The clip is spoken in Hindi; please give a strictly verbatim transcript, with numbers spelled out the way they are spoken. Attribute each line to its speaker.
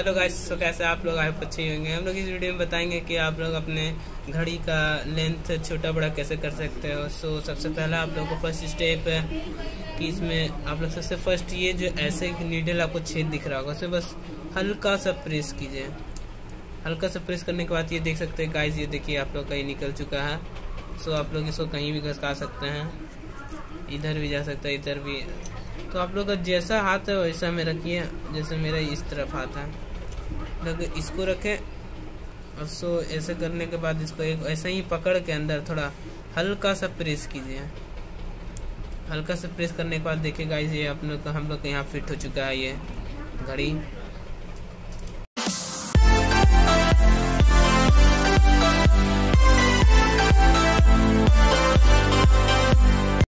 Speaker 1: हेलो गाइस, तो कैसे आप लोग आए अच्छे होंगे। हम लोग इस वीडियो में बताएंगे कि आप लोग अपने घड़ी का लेंथ छोटा बड़ा कैसे कर सकते हो। सो सबसे पहला आप लोग को फर्स्ट स्टेप है कि इसमें आप लोग सबसे फर्स्ट ये जो ऐसे नीडल आपको छेद दिख रहा होगा, उसे बस हल्का सा प्रेस कीजिए। हल्का सा प्रेस करने के बाद ये देख सकते हैं गाइस, ये देखिए आप लोग कहीं निकल चुका है। सो आप लोग इसको कहीं भी घसका सकते हैं, इधर भी जा सकता है, इधर भी। तो आप लोग का जैसा हाथ है वैसा में रखिए, जैसे मेरा इस तरफ हाथ है, लोग इसको रखें। और सो ऐसे करने के बाद इसको एक ऐसा ही पकड़ के अंदर थोड़ा हल्का सा प्रेस कीजिए। हल्का सा प्रेस करने के बाद देखिए गाइस, ये आप लोग का हम लोग का यहाँ फिट हो चुका है ये घड़ी।